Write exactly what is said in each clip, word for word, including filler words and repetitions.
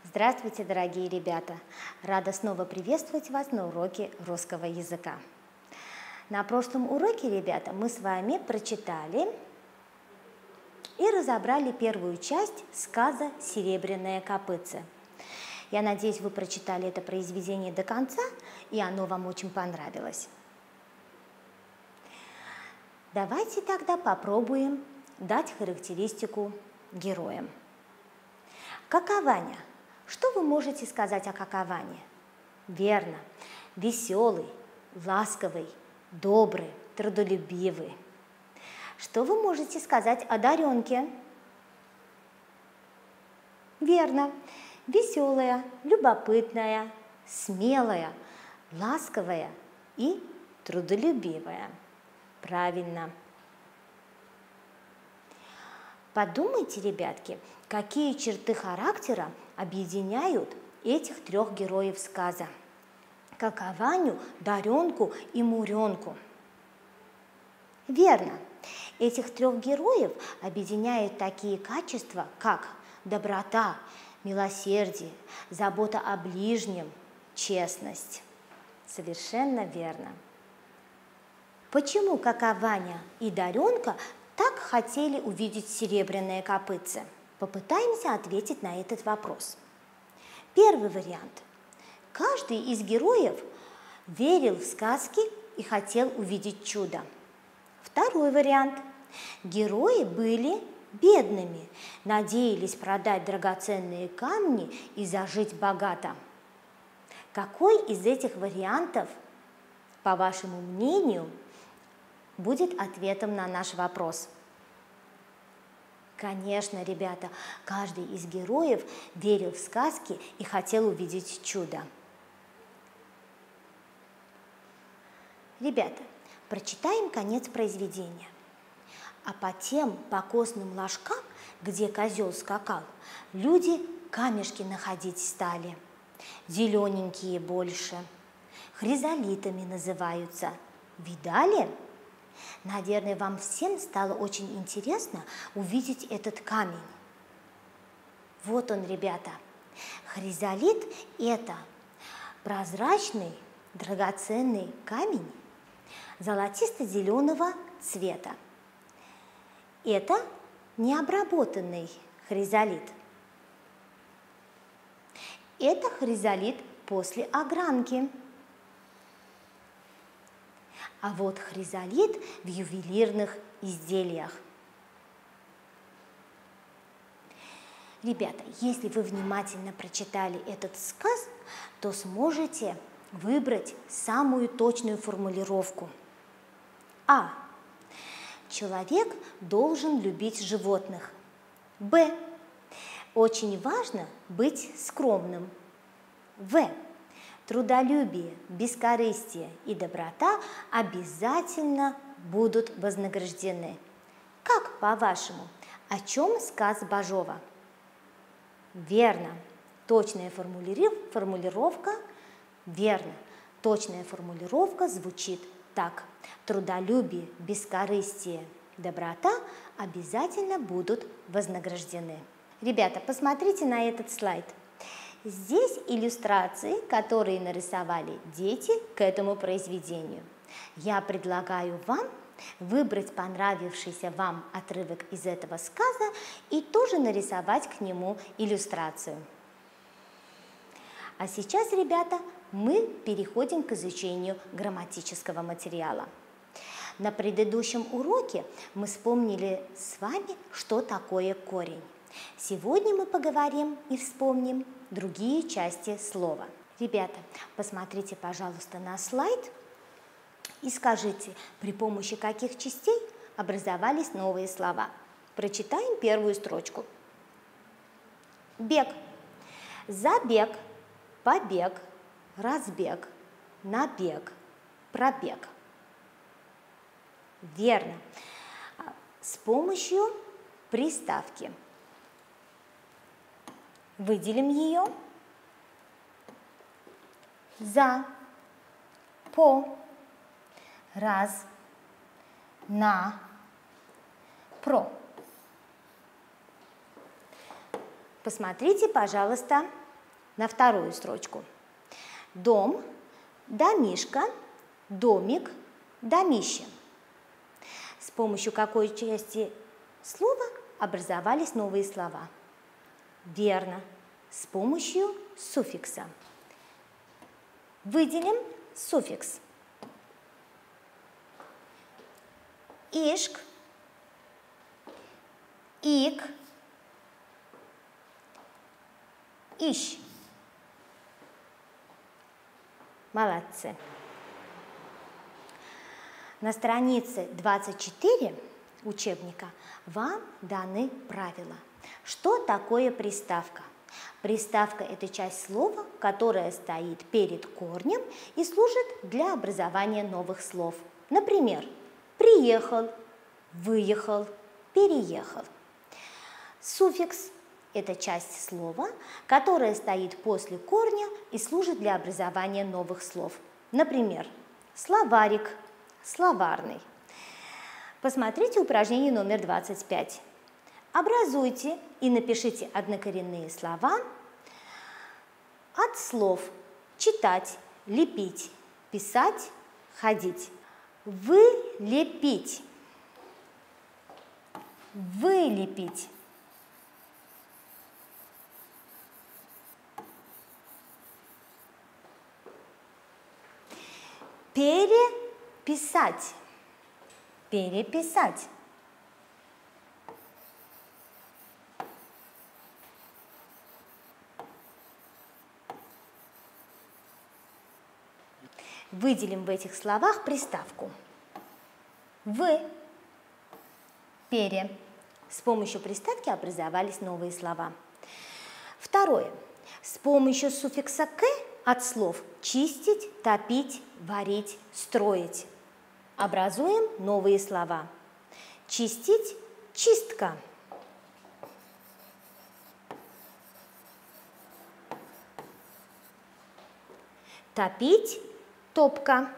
Здравствуйте, дорогие ребята! Рада снова приветствовать вас на уроке русского языка. На прошлом уроке, ребята, мы с вами прочитали и разобрали первую часть сказа «Серебряное копытце». Я надеюсь, вы прочитали это произведение до конца, и оно вам очень понравилось. Давайте тогда попробуем дать характеристику героям. Какованя. Что вы можете сказать о Каковане? Верно, веселый, ласковый, добрый, трудолюбивый. Что вы можете сказать о Даренке? Верно, веселая, любопытная, смелая, ласковая и трудолюбивая. Правильно. Подумайте, ребятки, какие черты характера объединяют этих трех героев сказа – Какованю, Даренку и Муренку. Верно, этих трех героев объединяют такие качества, как доброта, милосердие, забота о ближнем, честность. Совершенно верно. Почему Какованя и Даренка так хотели увидеть серебряное копытце? Попытаемся ответить на этот вопрос. Первый вариант. Каждый из героев верил в сказки и хотел увидеть чудо. Второй вариант. Герои были бедными, надеялись продать драгоценные камни и зажить богато. Какой из этих вариантов, по вашему мнению, будет ответом на наш вопрос? Конечно, ребята, каждый из героев верил в сказки и хотел увидеть чудо. Ребята, прочитаем конец произведения. А по тем покосным ложкам, где козел скакал, люди камешки находить стали. Зелененькие больше, хризолитами называются. Видали? Наверное, вам всем стало очень интересно увидеть этот камень. Вот он, ребята. Хризолит – это прозрачный, драгоценный камень золотисто-зеленого цвета. Это необработанный хризолит. Это хризолит после огранки. А вот хризолит в ювелирных изделиях. Ребята, если вы внимательно прочитали этот сказ, то сможете выбрать самую точную формулировку. А. Человек должен любить животных. Б. Очень важно быть скромным. В. Трудолюбие, бескорыстие и доброта обязательно будут вознаграждены. Как, по-вашему, о чем сказ Бажова? Верно. Точная формулировка, верно. Точная формулировка звучит так. Трудолюбие, бескорыстие, доброта обязательно будут вознаграждены. Ребята, посмотрите на этот слайд. Здесь иллюстрации, которые нарисовали дети к этому произведению. Я предлагаю вам выбрать понравившийся вам отрывок из этого сказа и тоже нарисовать к нему иллюстрацию. А сейчас, ребята, мы переходим к изучению грамматического материала. На предыдущем уроке мы вспомнили с вами, что такое корень. Сегодня мы поговорим и вспомним другие части слова. Ребята, посмотрите, пожалуйста, на слайд и скажите, при помощи каких частей образовались новые слова. Прочитаем первую строчку. Бег, забег, побег, разбег, набег, пробег. Верно. С помощью приставки. Выделим ее. За, по, раз, на, про. Посмотрите, пожалуйста, на вторую строчку. Дом, домишка, домик, домище. С помощью какой части слова образовались новые слова? Верно, с помощью суффикса. Выделим суффикс. Ишк, ик, ищ. Молодцы. На странице двадцать четыре учебника вам даны правила. Что такое приставка? Приставка – это часть слова, которая стоит перед корнем и служит для образования новых слов. Например, приехал, выехал, переехал. Суффикс – это часть слова, которая стоит после корня и служит для образования новых слов. Например, словарик, словарный. Посмотрите упражнение номер двадцать пять. Образуйте и напишите однокоренные слова от слов читать, лепить, писать, ходить. Вылепить, вылепить. Переписать, переписать. Выделим в этих словах приставку «в», «пере». С помощью приставки образовались новые слова. Второе. С помощью суффикса «к» от слов «чистить», «топить», «варить», «строить» образуем новые слова. Чистить – чистка. Топить – топка.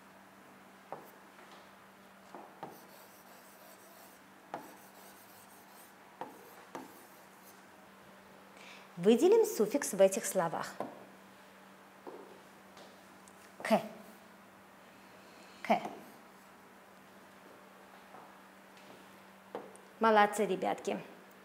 Выделим суффикс в этих словах. К. К. Молодцы, ребятки.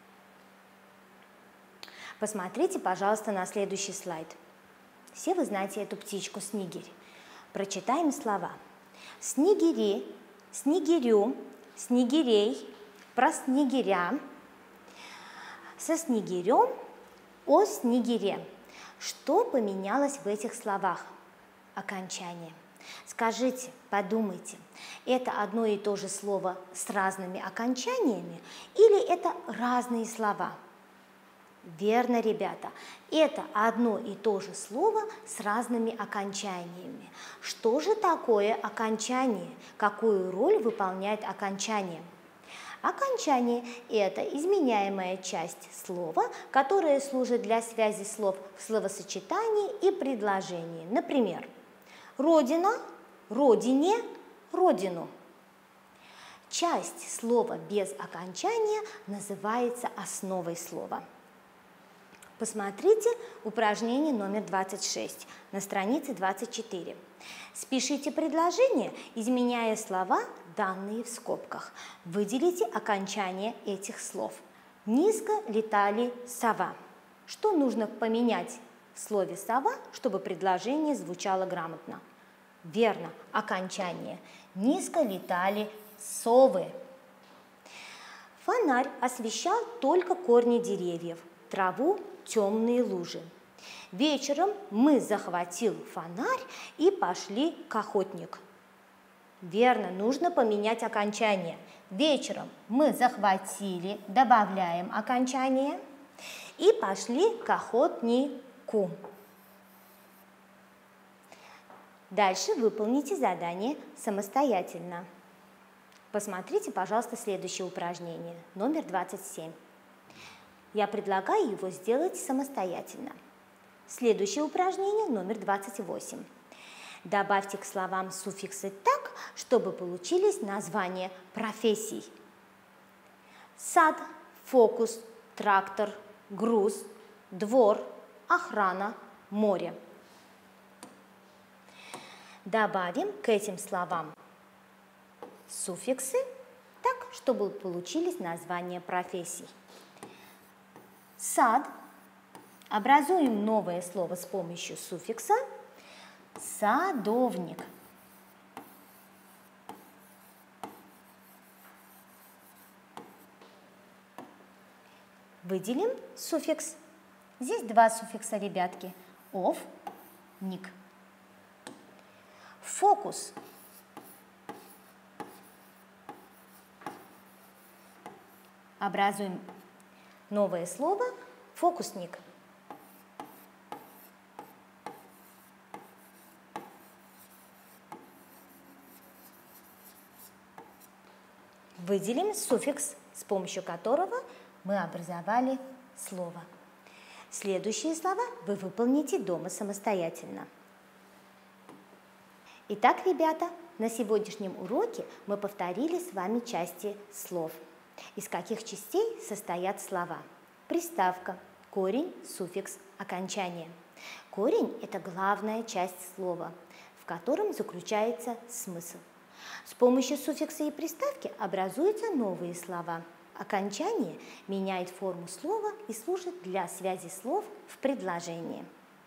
Посмотрите, пожалуйста, на следующий слайд. Все вы знаете эту птичку снегирь. Прочитаем слова. Снегири, снегирю, снегирей, про снегиря, со снегирем, о снегире. Что поменялось в этих словах? Окончание. Скажите, подумайте, это одно и то же слово с разными окончаниями или это разные слова? Верно, ребята, это одно и то же слово с разными окончаниями. Что же такое окончание? Какую роль выполняет окончание? Окончание – это изменяемая часть слова, которая служит для связи слов в словосочетании и предложении. Например, родина, родине, родину. Часть слова без окончания называется основой слова. Посмотрите упражнение номер двадцать шесть на странице двадцать четыре. Спишите предложение, изменяя слова, данные в скобках. Выделите окончание этих слов. Низко летали сова. Что нужно поменять в слове «сова», чтобы предложение звучало грамотно? Верно, окончание. Низко летали совы. Фонарь освещал только корни деревьев, траву, темные лужи. Вечером мы захватил фонарь и пошли к охотнику. Верно, нужно поменять окончание. Вечером мы захватили, добавляем окончание, и пошли к охотнику. Дальше выполните задание самостоятельно. Посмотрите, пожалуйста, следующее упражнение, номер двадцать семь. Я предлагаю его сделать самостоятельно. Следующее упражнение, номер двадцать восемь. Добавьте к словам суффиксы так, чтобы получились названия профессий. Сад, фокус, трактор, груз, двор, охрана, море. Добавим к этим словам суффиксы, так, чтобы получились названия профессий. Сад. Образуем новое слово с помощью суффикса садовник. Выделим суффикс. Здесь два суффикса, ребятки. Ов, ник. Фокус. Образуем новое слово фокусник. Выделим суффикс, с помощью которого мы образовали слово. Следующие слова вы выполните дома самостоятельно. Итак, ребята, на сегодняшнем уроке мы повторили с вами части слов. Из каких частей состоят слова? Приставка, корень, суффикс, окончание. Корень – это главная часть слова, в котором заключается смысл. С помощью суффикса и приставки образуются новые слова. Окончание меняет форму слова и служит для связи слов в предложении.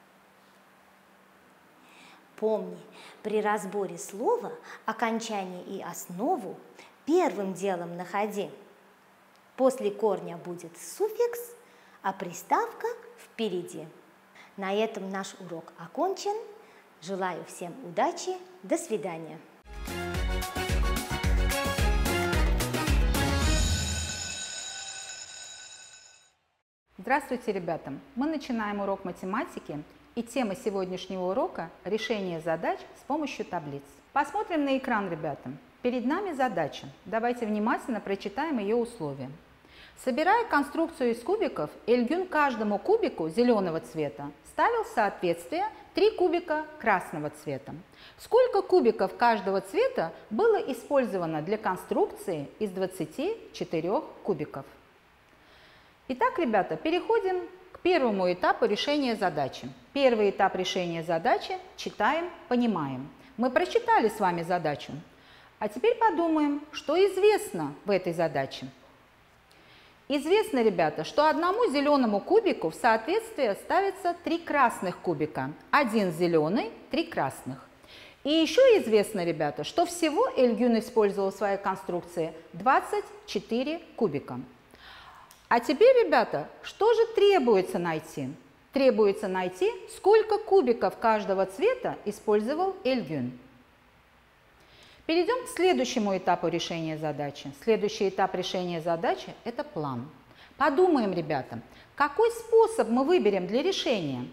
Помни, при разборе слова окончание и основу первым делом находи. После корня будет суффикс, а приставка впереди. На этом наш урок окончен. Желаю всем удачи. До свидания. Здравствуйте, ребята! Мы начинаем урок математики, и тема сегодняшнего урока – решение задач с помощью таблиц. Посмотрим на экран, ребята. Перед нами задача. Давайте внимательно прочитаем ее условия. Собирая конструкцию из кубиков, Эльгюн каждому кубику зеленого цвета ставил в соответствие три кубика красного цвета. Сколько кубиков каждого цвета было использовано для конструкции из двадцати четырёх кубиков? Итак, ребята, переходим к первому этапу решения задачи. Первый этап решения задачи – читаем, понимаем. Мы прочитали с вами задачу. А теперь подумаем, что известно в этой задаче. Известно, ребята, что одному зеленому кубику в соответствие ставится три красных кубика. Один зеленый, три красных. И еще известно, ребята, что всего Эльгюн использовал в своей конструкции двадцать четыре кубика. А теперь, ребята, что же требуется найти? Требуется найти, сколько кубиков каждого цвета использовал Эльгюн. Перейдем к следующему этапу решения задачи. Следующий этап решения задачи – это план. Подумаем, ребята, какой способ мы выберем для решения?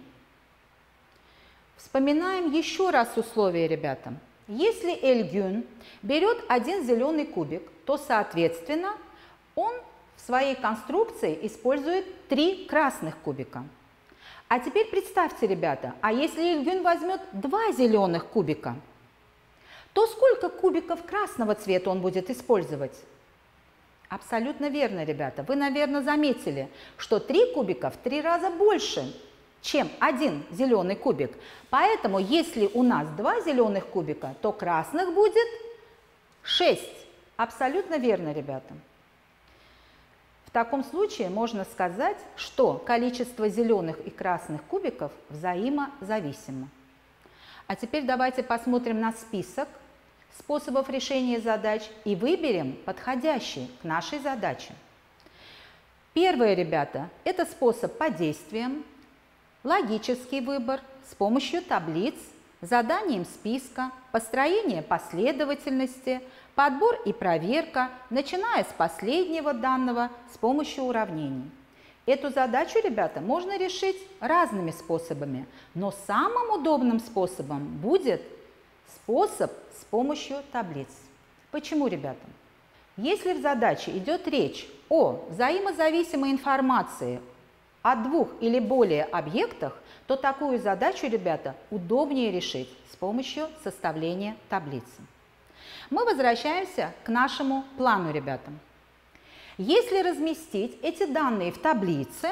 Вспоминаем еще раз условия, ребята. Если Эльгюн берет один зеленый кубик, то, соответственно, он в своей конструкции использует три красных кубика. А теперь представьте, ребята, а если Эльгюн возьмет два зеленых кубика, то сколько кубиков красного цвета он будет использовать? Абсолютно верно, ребята. Вы, наверное, заметили, что три кубика в три раза больше, чем один зеленый кубик. Поэтому, если у нас два зеленых кубика, то красных будет шесть. Абсолютно верно, ребята. В таком случае можно сказать, что количество зеленых и красных кубиков взаимозависимо. А теперь давайте посмотрим на список способов решения задач и выберем подходящий к нашей задаче. Первое, ребята, это способ по действиям, логический выбор с помощью таблиц, заданием списка, построение последовательности, подбор и проверка, начиная с последнего данного с помощью уравнений. Эту задачу, ребята, можно решить разными способами, но самым удобным способом будет способ с помощью таблиц. Почему, ребята? Если в задаче идет речь о взаимозависимой информации о двух или более объектах, то такую задачу, ребята, удобнее решить с помощью составления таблицы. Мы возвращаемся к нашему плану, ребята. Если разместить эти данные в таблице,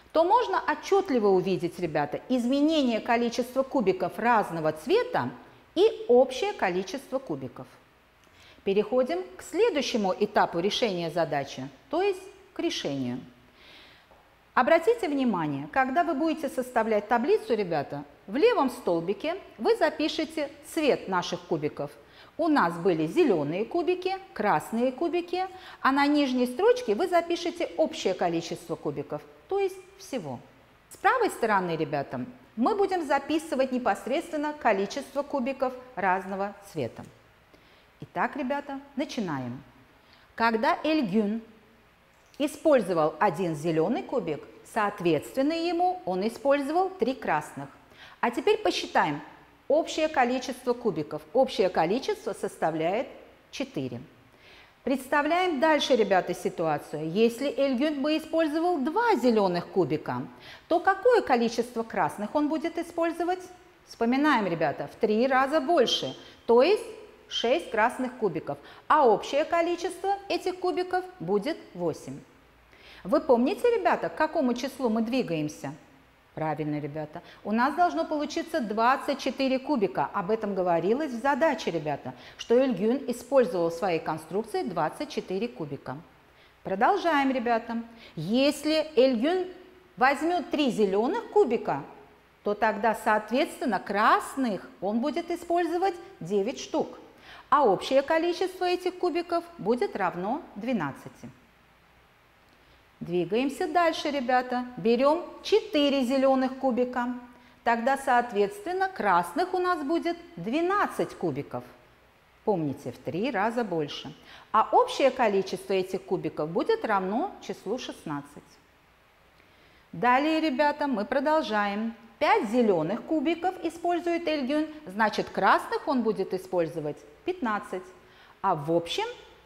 то можно отчетливо увидеть, ребята, изменение количества кубиков разного цвета и общее количество кубиков. Переходим к следующему этапу решения задачи, то есть к решению. Обратите внимание, когда вы будете составлять таблицу, ребята, в левом столбике вы запишите цвет наших кубиков. У нас были зеленые кубики, красные кубики, а на нижней строчке вы запишите общее количество кубиков, то есть всего. С правой стороны, ребята, мы будем записывать непосредственно количество кубиков разного цвета. Итак, ребята, начинаем. Когда Эльгюн использовал один зеленый кубик, соответственно ему он использовал три красных. А теперь посчитаем общее количество кубиков. Общее количество составляет четыре. Представляем дальше, ребята, ситуацию. Если Эльгюн бы использовал два зеленых кубика, то какое количество красных он будет использовать? Вспоминаем, ребята, в три раза больше, то есть шесть красных кубиков, а общее количество этих кубиков будет восемь. Вы помните, ребята, к какому числу мы двигаемся? Правильно, ребята. У нас должно получиться двадцать четыре кубика. Об этом говорилось в задаче, ребята, что Эльгюн использовал в своей конструкции двадцать четыре кубика. Продолжаем, ребята. Если Эльгюн возьмет три зеленых кубика, то тогда, соответственно, красных он будет использовать девять штук. А общее количество этих кубиков будет равно двенадцати. Двигаемся дальше, ребята. Берем четыре зеленых кубика. Тогда, соответственно, красных у нас будет двенадцать кубиков. Помните, в три раза больше. А общее количество этих кубиков будет равно числу шестнадцать. Далее, ребята, мы продолжаем. пять зеленых кубиков использует Эльгюн, значит, красных он будет использовать пятнадцать. А в общем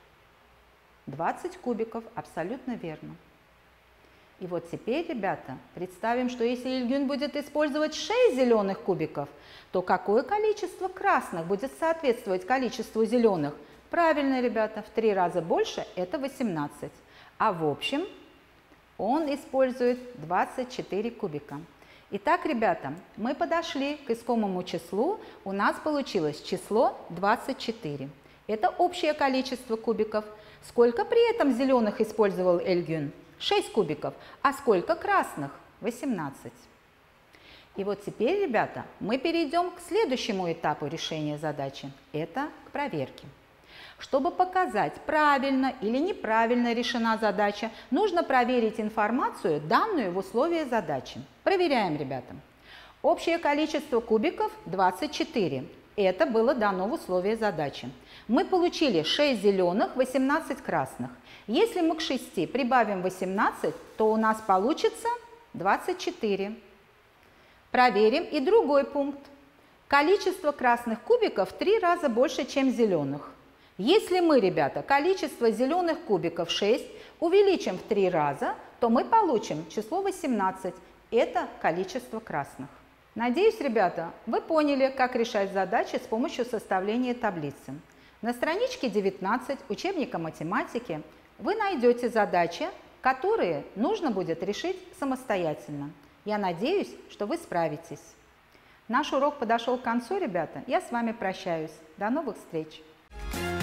двадцать кубиков. Абсолютно верно. И вот теперь, ребята, представим, что если Эльгюн будет использовать шесть зеленых кубиков, то какое количество красных будет соответствовать количеству зеленых? Правильно, ребята, в три раза больше – это восемнадцать. А в общем он использует двадцать четыре кубика. Итак, ребята, мы подошли к искомому числу. У нас получилось число двадцать четыре. Это общее количество кубиков. Сколько при этом зеленых использовал Эльгюн? шесть кубиков. А сколько красных? восемнадцать. И вот теперь, ребята, мы перейдем к следующему этапу решения задачи. Это к проверке. Чтобы показать, правильно или неправильно решена задача, нужно проверить информацию, данную в условии задачи. Проверяем, ребята. Общее количество кубиков двадцать четыре. Это было дано в условии задачи. Мы получили шесть зеленых, восемнадцать красных. Если мы к шести прибавим восемнадцать, то у нас получится двадцать четыре. Проверим и другой пункт. Количество красных кубиков в три раза больше, чем зеленых. Если мы, ребята, количество зеленых кубиков шесть увеличим в три раза, то мы получим число восемнадцать. Это количество красных. Надеюсь, ребята, вы поняли, как решать задачи с помощью составления таблицы. На страничке девятнадцать учебника математики вы найдете задачи, которые нужно будет решить самостоятельно. Я надеюсь, что вы справитесь. Наш урок подошел к концу, ребята. Я с вами прощаюсь. До новых встреч!